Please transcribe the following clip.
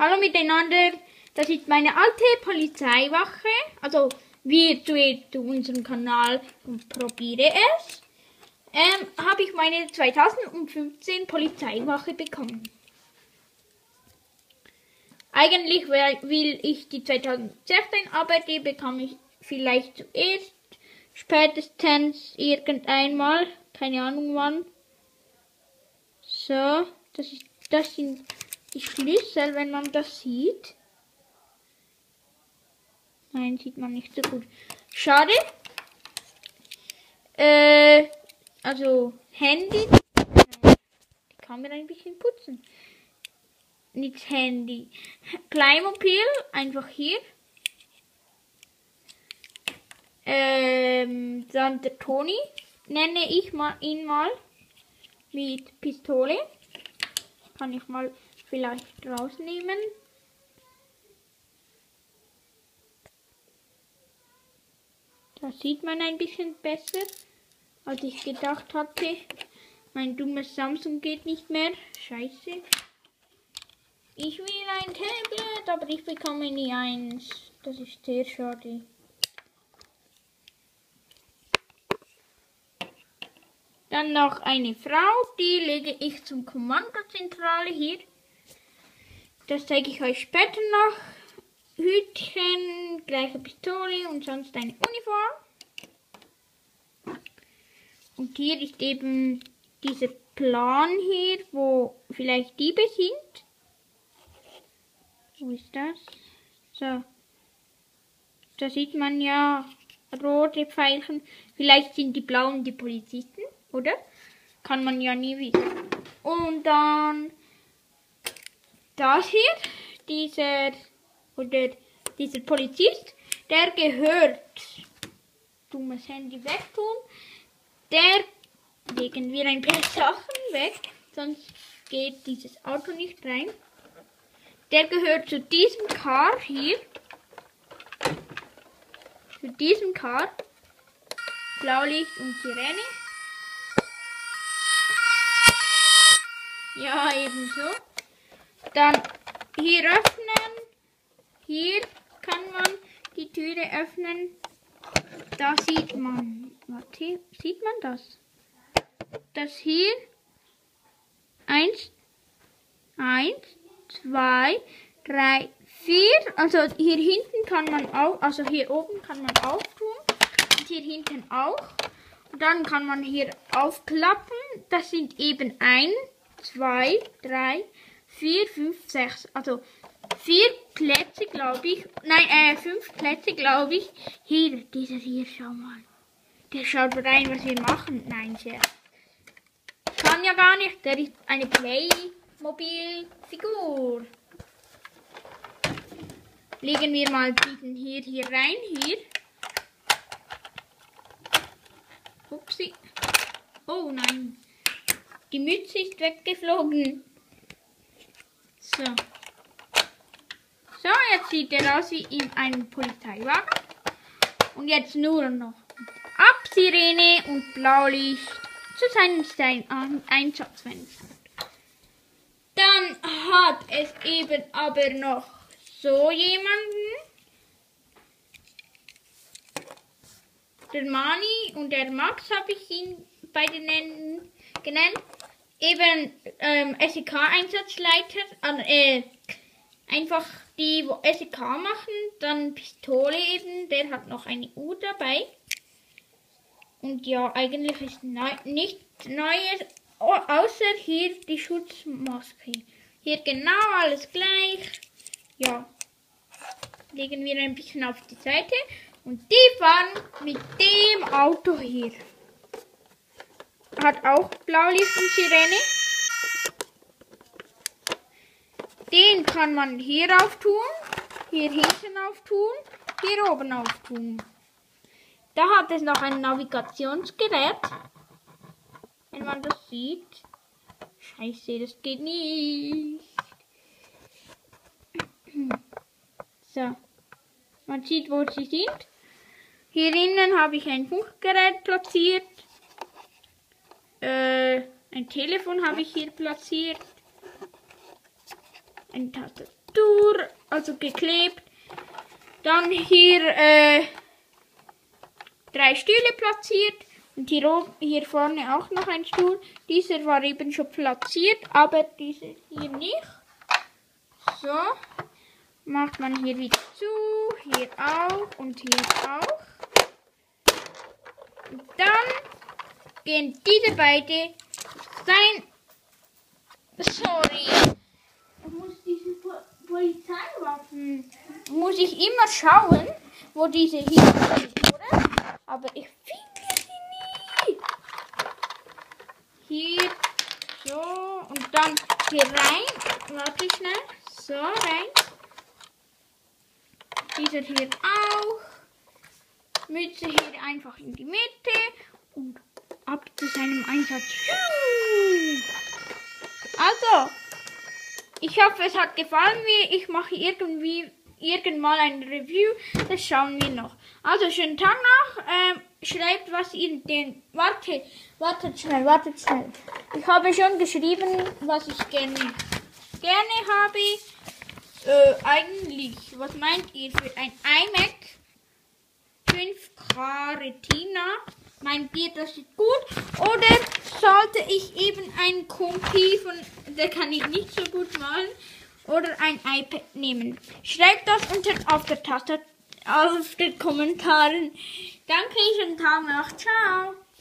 Hallo miteinander, das ist meine alte Polizeiwache, also virtuell zu unserem Kanal und probiere es. Habe ich meine 2015 Polizeiwache bekommen. Eigentlich will ich die 2016, aber die bekomme ich vielleicht zuerst, spätestens irgendeinmal, keine Ahnung wann. So, das sind die Schlüssel, wenn man das sieht. Nein, sieht man nicht so gut. Schade. Also Handy. Die kann man ein bisschen putzen. Nicht Handy. Playmobil, einfach hier. Dann der Toni, nenne ich ihn mal. Mit Pistole. Kann ich mal vielleicht rausnehmen. Da sieht man ein bisschen besser, als ich gedacht hatte. Mein dummes Samsung geht nicht mehr. Scheiße. Ich will ein Tablet, aber ich bekomme nie eins. Das ist sehr schade. Dann noch eine Frau, die lege ich zum Kommandozentrale hier. Das zeige ich euch später noch. Hütchen, gleiche Pistole und sonst eine Uniform. Und hier ist eben dieser Plan hier, wo vielleicht Diebe sind. Wo ist das? So. Da sieht man ja rote Pfeilchen. Vielleicht sind die blauen die Polizisten, oder? Kann man ja nie wissen. Und dann das hier, dieser Polizist, der gehört, dummes Handy wegtun, der legen wir ein paar Sachen weg, sonst geht dieses Auto nicht rein. Der gehört zu diesem Car hier, zu diesem Car, Blaulicht und Sirene. Ja, ebenso. Dann hier öffnen. Hier kann man die Türe öffnen. Da sieht man, warte, sieht man das? Das hier, 1, 2, 3, 4, also hier hinten kann man auch, also hier oben kann man auftun und hier hinten auch. Und dann kann man hier aufklappen, das sind eben 1, 2, 3, 4, 5, 6, also 4 Plätze, glaube ich. Nein, 5 Plätze, glaube ich. Hier, dieser hier, schau mal. Der schaut rein, was wir machen. Nein, Scherz. Kann ja gar nicht. Der ist eine Playmobil-Figur. Legen wir mal diesen hier rein. Hier. Upsi. Oh nein. Die Mütze ist weggeflogen. So. So, jetzt sieht er aus wie in einem Polizeiwagen. Und jetzt nur noch ab Sirene und Blaulicht zu seinem Einsatzfenster. Dann hat es eben aber noch so jemanden. Der Mani und der Max habe ich ihn beide genannt. Eben SEK-Einsatzleiter, einfach die, wo SEK machen, dann Pistole eben, der hat noch eine Uhr dabei. Und ja, eigentlich ist nichts Neues, außer hier die Schutzmaske. Hier genau alles gleich. Ja, legen wir ein bisschen auf die Seite. Und die fahren mit dem Auto hier. Hat auch Blaulicht und Sirene. Den kann man hier auftun, hier hinten auftun, hier oben auftun. Da hat es noch ein Navigationsgerät. Wenn man das sieht. Scheiße, das geht nicht. So. Man sieht, wo sie sind. Hier innen habe ich ein Funkgerät platziert. Ein Telefon habe ich hier platziert. Ein Skulptur, also geklebt. Dann hier 3 Stühle platziert. Und hier vorne auch noch ein Stuhl. Dieser war eben schon platziert, aber dieser hier nicht. So. Macht man hier wieder zu. Hier auch und hier auch. Und dann gehen diese beide sein. Sorry. Ich muss diese Polizeiwaffen. Muss ich immer schauen, wo diese hier sind, oder? Aber ich finde sie nie. Hier, so, und dann hier rein. Warte schnell. So, rein. Dieser hier auch. Mütze hier einfach in die Mitte. Und ab zu seinem Einsatz. Also, ich hoffe, es hat gefallen mir. Ich mache irgendwann mal ein Review. Das schauen wir noch. Also, schönen Tag noch. Schreibt, was ihr den... Wartet schnell. Ich habe schon geschrieben, was ich gerne habe. Eigentlich, was meint ihr für ein iMac 5K Retina? Meint ihr, das ist gut? Oder sollte ich eben einen Kompi der kann ich nicht so gut malen, oder ein iPad nehmen? Schreibt das unten auf der Taste, auf den Kommentaren. Danke, schönen Tag noch. Ciao.